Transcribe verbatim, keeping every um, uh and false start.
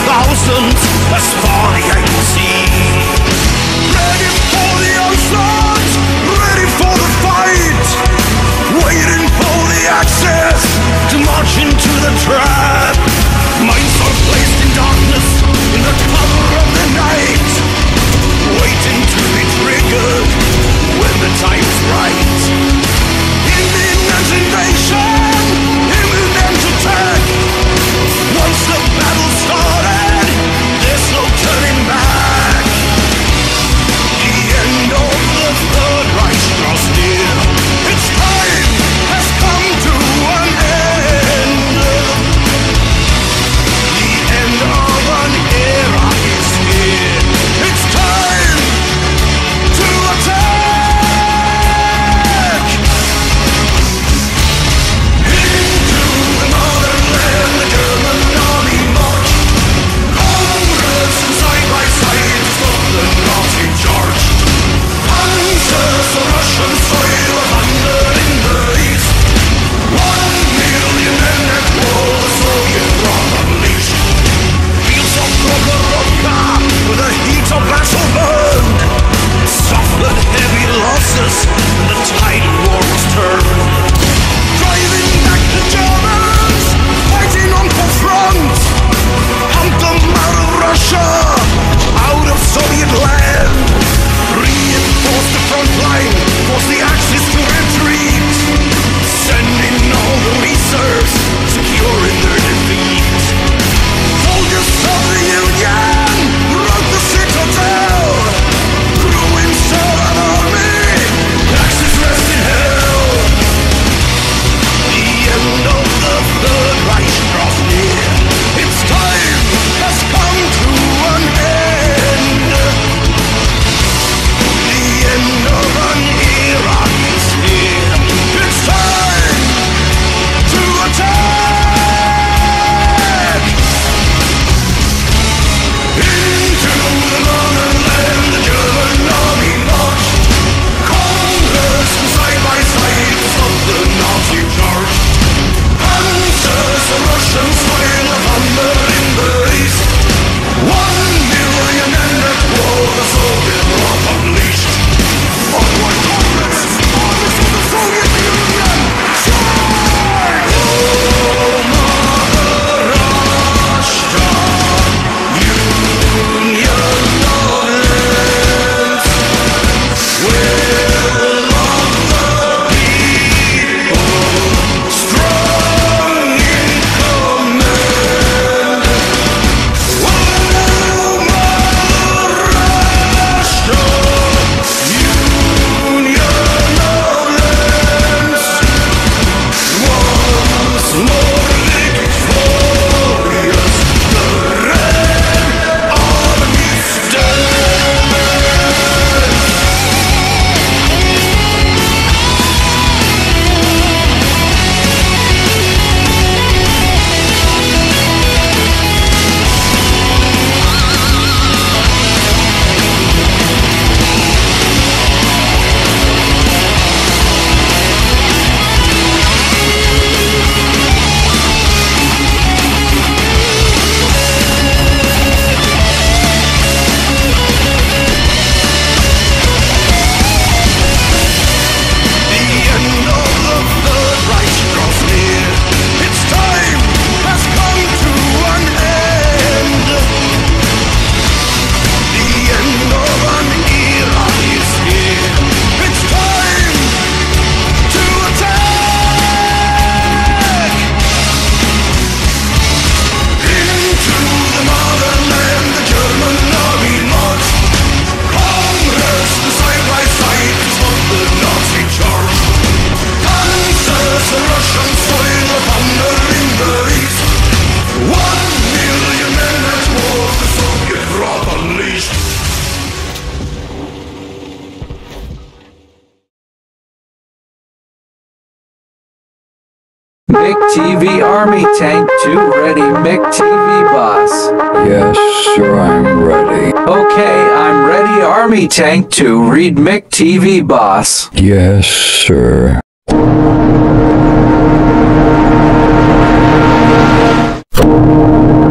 thousands as far the eye can see. Ready for the onslaught, ready for the fight, waiting for the access to march into the trap. Minds are placed in darkness, in the cover of the night, waiting to be triggered when the time's right. Imminent invasion, imminent attack. Once the battle started, there's no turning back. The end of the Third Reich draws near. Its time has come to an end. The end of an era is here. It's time to attack. Into the motherland, the German army march. Congress side by side stop the Nazi charge. Panzers, the Russian soil of thunder in the east. One million men at war, the Soviet wrath unleashed. Fields of Prokhorovka, where the heat of battle burned, suffered heavy losses, and the tide of war was turned. Driving back the Germans, fighting on the front, hunt them out of Russia, out of Soviet land. Reinforce the front line, force the Axis to retreat, sending all the reserves, securing their defeat. Soldiers of the Union wrote the citadel, ruins of an army, Axis rest in hell. The end of the Third Reich draws near. Its time has come to an end. The end of an era is here. It's time to attack. Into the motherland, the German army marched. Congress side by side stop the Nazi charge. Panzers, the Russian soil of thunder in the east. One million men at war, the Soviet wrath unleashed. Onward, Congress, armies of the Soviet Union, strike! Oh, Mother Russia, Union of lands, will of the people, strong in command. Oh, Mother Russia, Union of lands, once more victorious, the Red Army stands. The end of the Third Reich draws near. Its time has come to an end. The end of an era is here. It's time to attack. Into the motherland, the German army marched. Congress side by side stop the Nazi charge. Panzers, the Russian soil of thunder in the east. One million men at war, the Soviet wrath unleashed. Mick T V Army Tank two ready, Mick T V boss. Yes, sir, I'm ready. Okay, I'm ready, Army Tank two, read Mick T V boss. Yes, sir. You